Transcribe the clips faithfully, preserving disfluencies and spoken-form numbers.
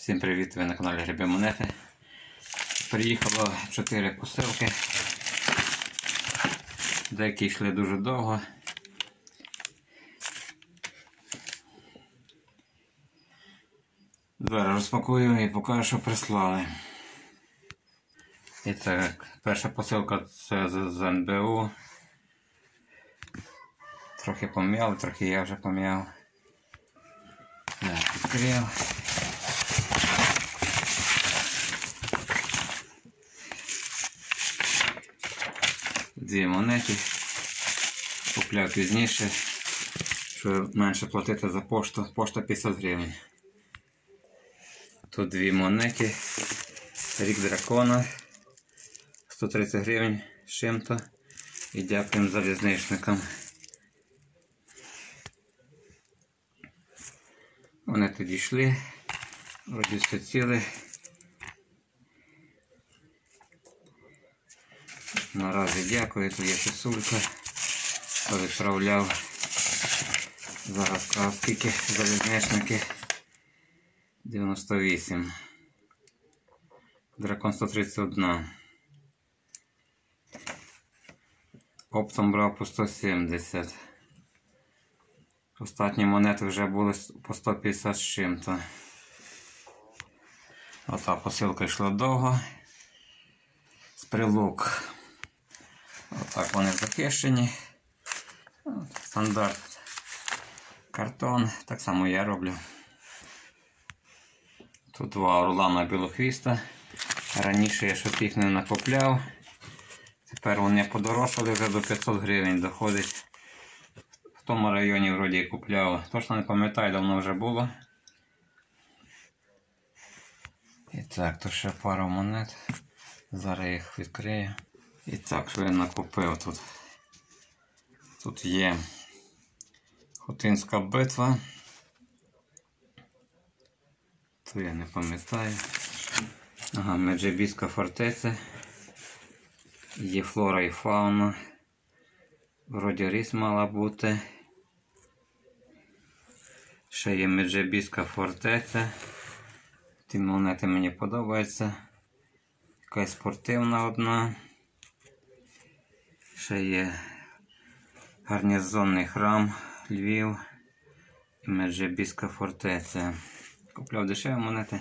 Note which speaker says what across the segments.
Speaker 1: Всім привіт! Ви на каналі Гриби Монети. Приїхало чотири посилки. Деякі йшли дуже довго. Зараз розпакую і покажу, що прислали. І так, перша посилка це з ен бе у. Трохи пом'яв, трохи я вже пом'яв. Так, відкрив. Дві монети. Купляв пізніше, щоб менше платити за пошту. Пошта п'ятдесят гривень. Тут дві монети. Рік дракона. сто тридцять гривень з чим-то. І дякуємо залізничникам. Вони тоді йшли. Вроді все ціле. Наразі дякую, тут є писулька, хто відправляв. Зараз скажу, скільки залізничники. дев'яносто вісім. Дракон сто тридцять один. Оптом брав по сто сімдесят. Останні монети вже були по сто п'ятдесят з чим-то. Ота посилка йшла довго. З прилук. Отак вони захищені. Стандарт картон. Так само я роблю. Тут два орлана білохвіста. Раніше я щось їх не накопляв. Тепер вони подорожчали, вже до п'ятсот гривень доходить. В тому районі вроді купляв. Точно не пам'ятаю, давно вже було. І так, тут ще пару монет. Зараз їх відкрию. І так, що я накупив тут. Тут є Хотинська битва. То я не пам'ятаю. Ага, Меджибіська фортеця. Є флора і фауна. Вроді ріс мала бути. Ще є Меджибіська фортеця. Ті монети мені подобаються. Якась спортивна одна. Ще є гарнізонний храм Львів і Меджибіська фортеця. Купляв дешеві монети.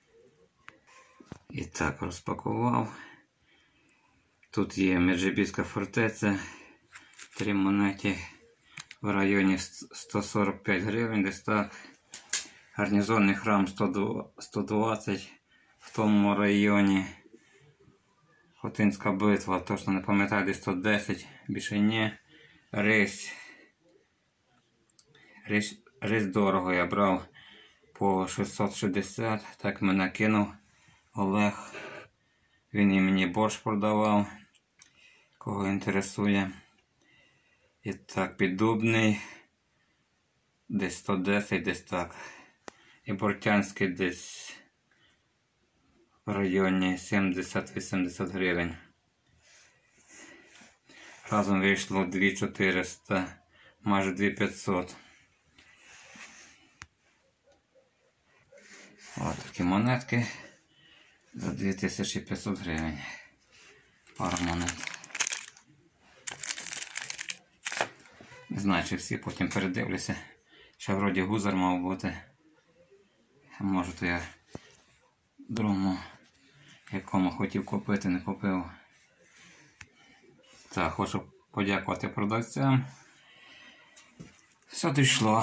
Speaker 1: І так, розпакував. Тут є Меджибіська фортеця. Три монети в районі сто сорок п'ять гривень, десь так. Гарнізонний храм сто двадцять в тому районі. Хотинська битва, точно не пам'ятаю, десь сто десять, більше ні. Рись. Рись, рись дорого я брав по шістсот шістдесят, так мене кинув Олег. Він і мені борщ продавав, кого інтересує. І так, піддубний, десь сто десять, десь так. І Бортянський десь в районі сімдесят-вісімдесят гривень. Разом вийшло дві тисячі чотириста, майже дві тисячі п'ятсот. Ось такі монетки за дві тисячі п'ятсот гривень. Пара монет. Не знаю, чи всі, потім передивлюся. Ще вроді гузар мав бути. Може, то я другому, якому хотів купити, не купив. Так, хочу подякувати продавцям. Все дійшло.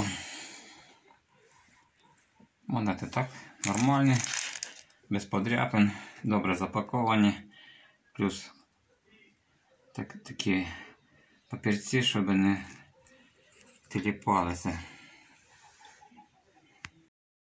Speaker 1: Монети так, нормальні, без подряпин, добре запаковані. Плюс так, такі папірці, щоб не тіліпалися.